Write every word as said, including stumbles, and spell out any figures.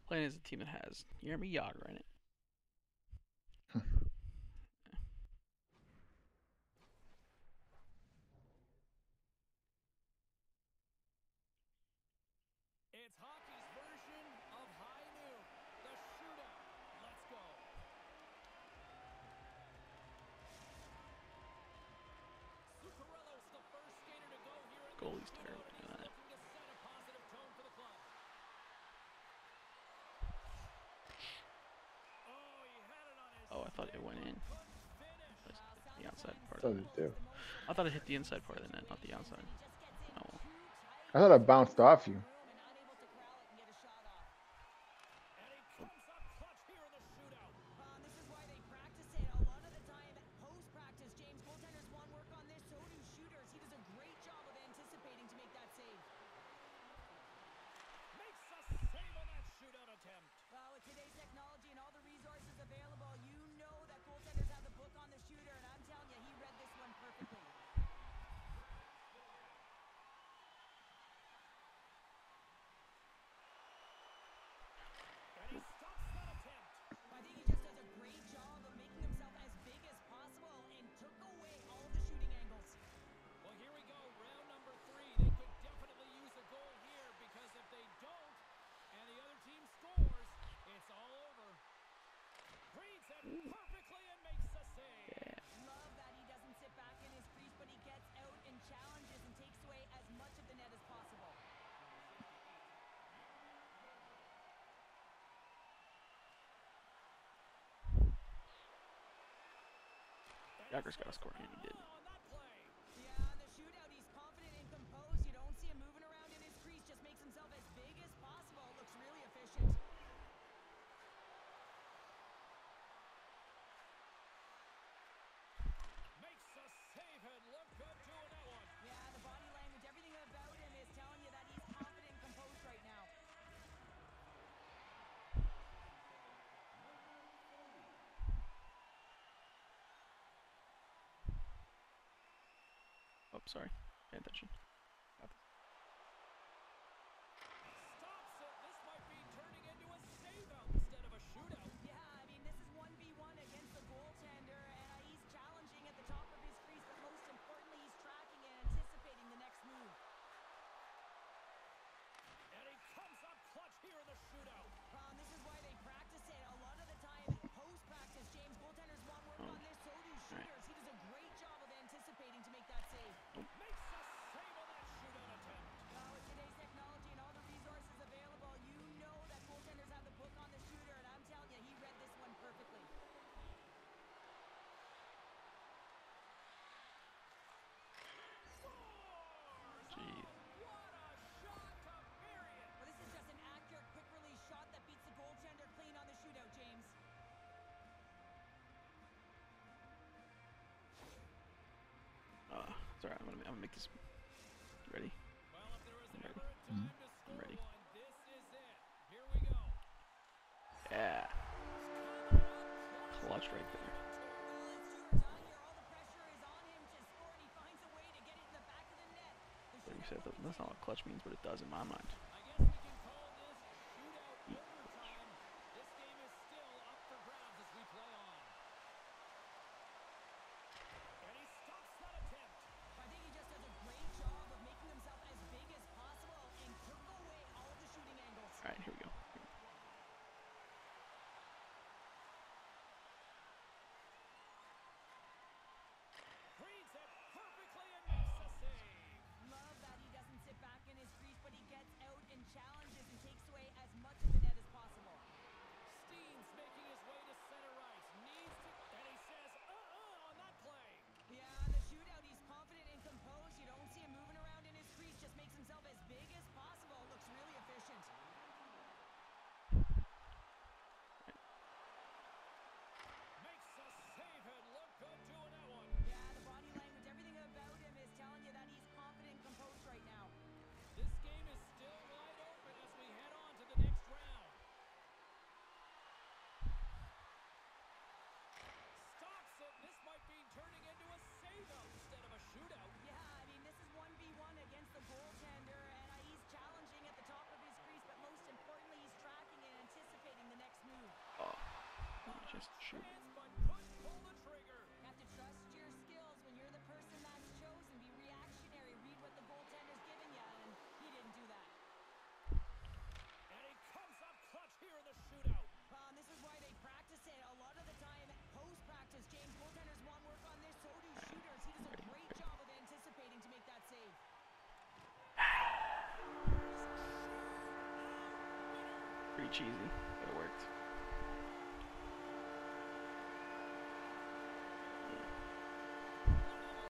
Playing as a team that has Jeremy Yager in it. It's hockey's version of high noon, the shootout. Let's go. Zuccarello's the first skater to go here in the Goalie's shootout, terrible and doing he's that. looking to set a positive tone for the club. Oh, he had it on his Oh, I thought it stick, went but in. couldn't finish. It was the outside part. So did do. I thought it hit the inside part of the net, not the outside. Oh well. I thought it bounced off you. And he comes up clutch here in the shootout. Uh, this is why they practice it. A lot of the time, post-practice, James, goaltenders want work on this, so do shooters. He does a great job of anticipating to make that save. Makes a save on that shootout attempt. Well, with today's technology and all the resources available, you know that goaltenders have the book on the shooter, and I'm telling you, he read this one perfectly. And he stops that attempt. I think he just does a great job of making himself as big as possible and took away all the shooting angles. Well, here we go, round number three. They could definitely use a goal here because if they don't and the other team scores, it's all over. Reads it perfectly and makes the save. Yeah. Love that he doesn't sit back in his crease, but he gets out and challenges and takes away as much of the net as possible. Yager's got to score, and he did. On that play. Yeah, on the shootout, he's confident and composed. You don't see him moving around in his crease, just makes himself as big as possible. Looks really efficient. Makes a save and look good doing that one. Yeah, the body language, everything about him is telling you that he's confident and composed right now. Oh, sorry. Pay attention. Stops it. This might be turning into a save-out instead of a shootout. Yeah, I mean, this is one v one against the goaltender, and uh, he's challenging at the top of his crease, but most importantly, he's tracking and anticipating the next move. And he comes up clutch here in the shootout. Um, this is why they practice it. A lot of the time, post-practice, James, goaltenders want work Oh. on this, so do shooters. Right. He does a great job of anticipating to make that save. Makes a save on that shootout attempt. Uh, with today's technology and all the resources available, you know that goaltenders have the book on the shooter, and I'm telling you, he read this one perfectly. Gee. What a shot to bury it. Well, this is just an accurate, quick-release shot that beats the goaltender clean on the shootout, James. Uh, sorry, I'm gonna, I'm gonna make this. You ready? Well, if there was I'm ready. ever a time to I'm score ready. one, this is it. Here we go. Yeah. Clutch right there. Well, it's two or done here. All the pressure is on him to score, and he finds a way to get it in the back of the net. The Like you shootout said, that's not what clutch means, but it does in my mind. I guess we can call this shootout overtime. This game is still up for grabs as we play on. And he stops that attempt. I think he just does a great job of making himself as big as possible and took away all the shooting angles. All right, here we go. Reads it perfectly and makes the save. Love that he doesn't sit back in his crease, but he gets out Just shoot. but couldn't pull the trigger. You have to trust your skills when you're the person that's chosen. Be reactionary. Read what the goaltender's giving you, and he didn't do that. And he comes up clutch here in the shootout. Well, and this is why they practice it. A lot of the time, post-practice, James, goaltenders want work on this, so do shooters. He does a great job of anticipating to make that save. Pretty cheesy.